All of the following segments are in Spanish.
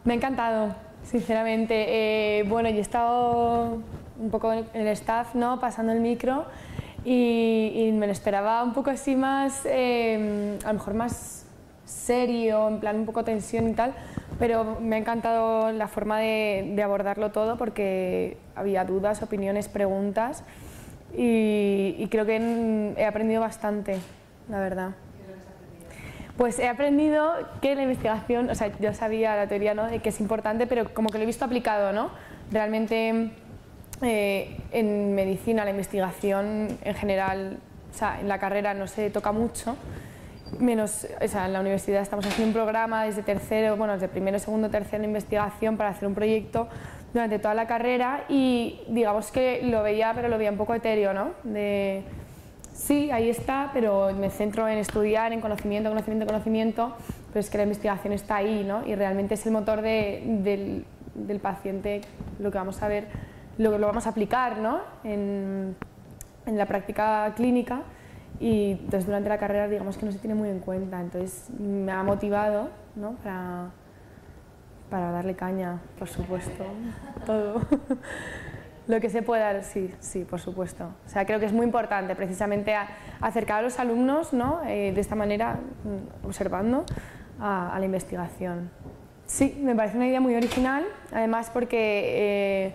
Me ha encantado, sinceramente. Bueno, yo he estado un poco en el staff, ¿no? Pasando el micro y me lo esperaba un poco así más, a lo mejor más serio, en plan un poco tensión y tal, pero me ha encantado la forma de abordarlo todo porque había dudas, opiniones, preguntas y creo que he aprendido bastante, la verdad. Pues he aprendido que la investigación, o sea, yo sabía la teoría, ¿no?, de que es importante, pero como que lo he visto aplicado, ¿no? Realmente en medicina la investigación en general, o sea, en la carrera no se toca mucho, menos, o sea, en la universidad estamos haciendo un programa desde tercero, bueno, desde primero, segundo, tercero en investigación para hacer un proyecto durante toda la carrera y digamos que lo veía, pero lo veía un poco etéreo, ¿no? Sí, ahí está, pero me centro en estudiar, en conocimiento, conocimiento, conocimiento, pero es que la investigación está ahí, ¿no? Y realmente es el motor del paciente, lo que vamos a ver, lo vamos a aplicar, ¿no? En la práctica clínica y entonces durante la carrera digamos que no se tiene muy en cuenta, entonces me ha motivado, ¿no?, para darle caña, por supuesto, todo. Lo que se pueda, sí, sí, por supuesto. O sea, creo que es muy importante precisamente acercar a los alumnos, ¿no?, de esta manera, observando a la investigación. Sí, me parece una idea muy original, además porque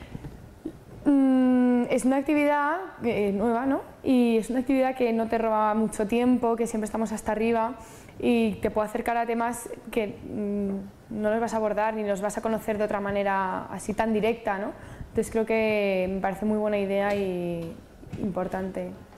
es una actividad nueva, ¿no?, y es una actividad que no te roba mucho tiempo, que siempre estamos hasta arriba y te puede acercar a temas que no los vas a abordar ni los vas a conocer de otra manera así tan directa, ¿no? Entonces creo que me parece muy buena idea y importante.